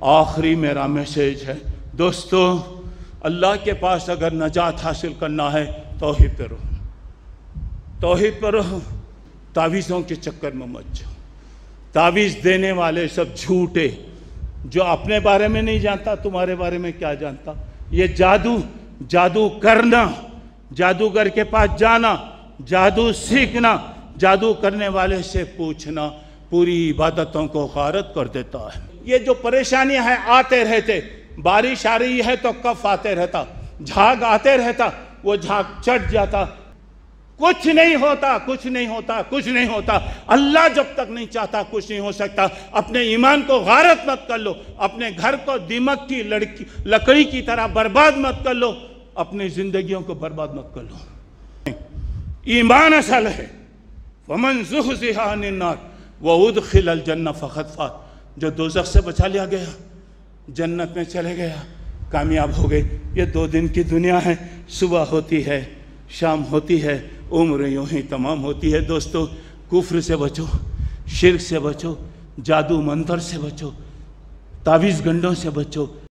آخری میرا میسیج ہے دوستو، اللہ کے پاس اگر نجات حاصل کرنا ہے توحید پہ رہو، توحید پہ رہو، تعویذوں کے چکر میں مت جاؤ۔ تعویذ دینے والے سب جھوٹے، جو اپنے بارے میں نہیں جانتا تمہارے بارے میں کیا جانتا۔ یہ جادو کرنا، جادوگر کے پاس جانا، جادو سیکھنا، جادو کرنے والے سے پوچھنا پوری عبادتوں کو غارت کر دیتا ہے۔ یہ جو پریشانیاں ہیں آتے رہتے، بارش آ رہی ہے تو کف آتے رہتا، جھاگ آتے رہتا، وہ جھاگ چڑھ جاتا، کچھ نہیں ہوتا، کچھ نہیں ہوتا، کچھ نہیں ہوتا۔ اللہ جب تک نہیں چاہتا کچھ نہیں ہو سکتا۔ اپنے ایمان کو غارت مت کر لو، اپنے گھر کو دیمک کی لکڑی کی طرح برباد مت کر لو، اپنی زندگیوں کو برباد مت کر لو۔ ایمان اصل ہے۔ وَمَنْ زُحْزِحَ عَنِ النَّارِ وَأُدْخِلَ الْجَنَّةَ فَقَدْ فَازَ، جو دوزخ سے بچا لیا گیا، جنت میں چلے گیا، کامیاب ہو گئے۔ یہ 2 دن کی دنیا ہے، صبح ہوتی ہے، شام ہوتی ہے، عمر یوں ہی تمام ہوتی ہے۔ دوستو، کفر سے بچو، شرک سے بچو، جادو منتر سے بچو، تعویذ گنڈوں سے بچو۔